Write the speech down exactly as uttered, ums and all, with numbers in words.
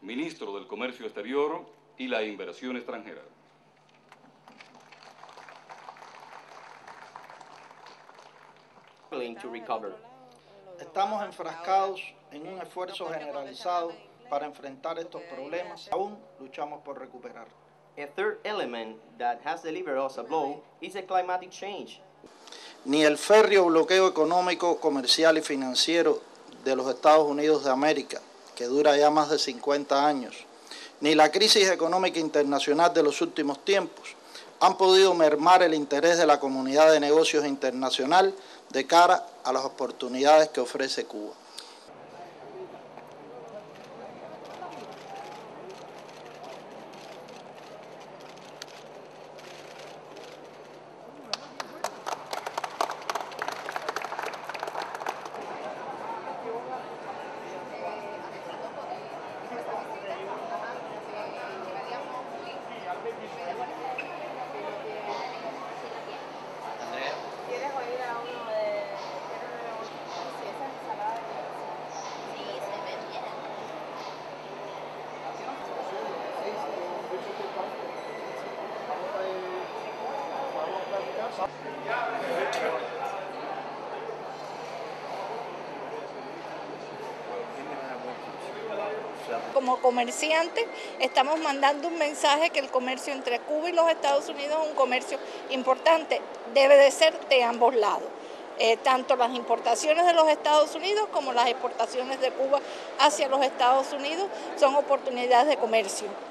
ministro del Comercio Exterior y la Inversión Extranjera. Estamos enfrascados en un esfuerzo generalizado para enfrentar estos problemas. Aún luchamos por recuperar. A third element that has delivered us a blow is the climatic change. Ni el férreo bloqueo económico, comercial y financiero de los Estados Unidos de América, que dura ya más de cincuenta años, ni la crisis económica internacional de los últimos tiempos han podido mermar el interés de la comunidad de negocios internacional de cara a las oportunidades que ofrece Cuba. ¿Quieres oír a uno de... si esa ensalada de... Sí, se ve bien. Como comerciantes estamos mandando un mensaje que el comercio entre Cuba y los Estados Unidos es un comercio importante, debe de ser de ambos lados. Eh, tanto las importaciones de los Estados Unidos como las exportaciones de Cuba hacia los Estados Unidos son oportunidades de comercio.